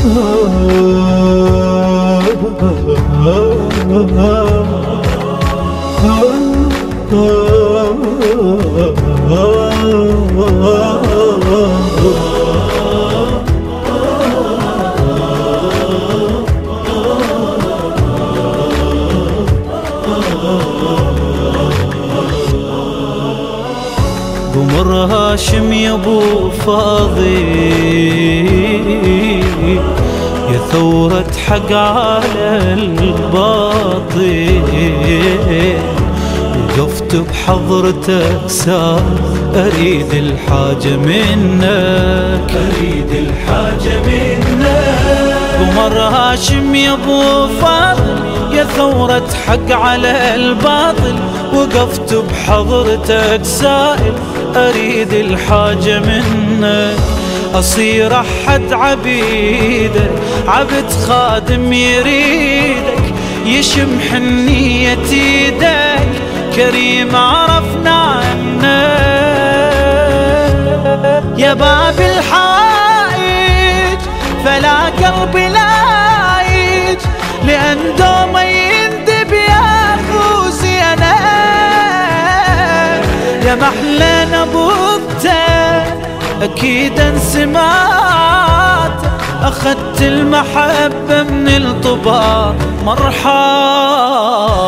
قمر هاشم يا ابو فاضي، يا ثورة حق على الباطل، وقفت بحضرتك سار اريد الحاجة منك، اريد الحاجة منك. قمر هاشم يا ابو فاضل، يا ثورة حق على الباطل، وقفت بحضرتك سائل اريد الحاجة منك. اصير احد عبيدك، عبد خادم يريدك، يشم حنية ايدك، كريم عرفنا عنك. يا باب الحائج فلا قلبي لايج، لأن دوما يندب يا فوزي أنا. يا محلى نبوته أكيد انسمات، أخذت المحبة من الطباع مرحبا.